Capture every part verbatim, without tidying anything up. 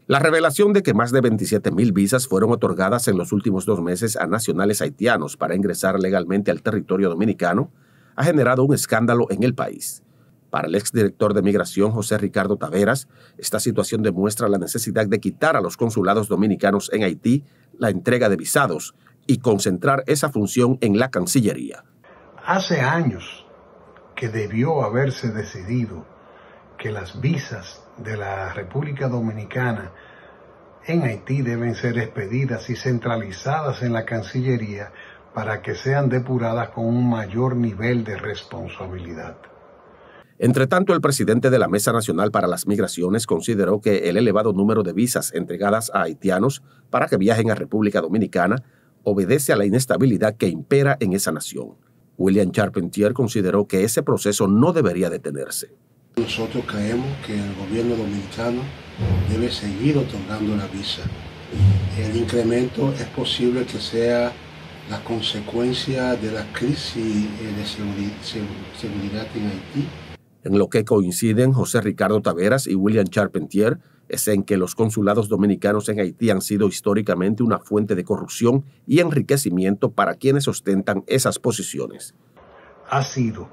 La revelación de que más de veintisiete mil visas fueron otorgadas en los últimos dos meses a nacionales haitianos para ingresar legalmente al territorio dominicano ha generado un escándalo en el país. Para el exdirector de Migración, José Ricardo Taveras, esta situación demuestra la necesidad de quitar a los consulados dominicanos en Haití la entrega de visados y concentrar esa función en la Cancillería. Hace años que debió haberse decidido que las visas de la República Dominicana en Haití deben ser expedidas y centralizadas en la Cancillería para que sean depuradas con un mayor nivel de responsabilidad. Entre tanto, el presidente de la Mesa Nacional para las Migraciones consideró que el elevado número de visas entregadas a haitianos para que viajen a República Dominicana obedece a la inestabilidad que impera en esa nación. William Charpentier consideró que ese proceso no debería detenerse. Nosotros creemos que el gobierno dominicano debe seguir otorgando la visa. El incremento es posible que sea la consecuencia de la crisis de seguridad en Haití. En lo que coinciden José Ricardo Taveras y William Charpentier es en que los consulados dominicanos en Haití han sido históricamente una fuente de corrupción y enriquecimiento para quienes ostentan esas posiciones. Ha sido,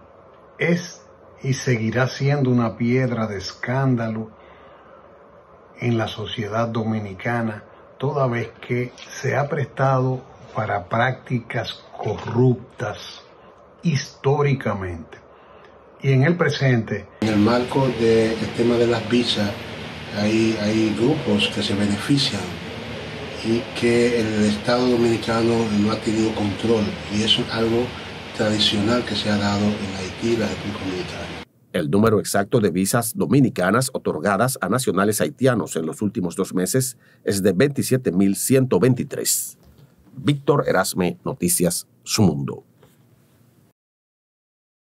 es y seguirá siendo una piedra de escándalo en la sociedad dominicana, toda vez que se ha prestado para prácticas corruptas históricamente. Y en el presente, en el marco del tema de las visas, hay, hay grupos que se benefician y que el Estado dominicano no ha tenido control, y eso es algo tradicional que se ha dado en Haití y la República Dominicana. El número exacto de visas dominicanas otorgadas a nacionales haitianos en los últimos dos meses es de veintisiete mil ciento veintitrés. Víctor Erasme, Noticias Su Mundo.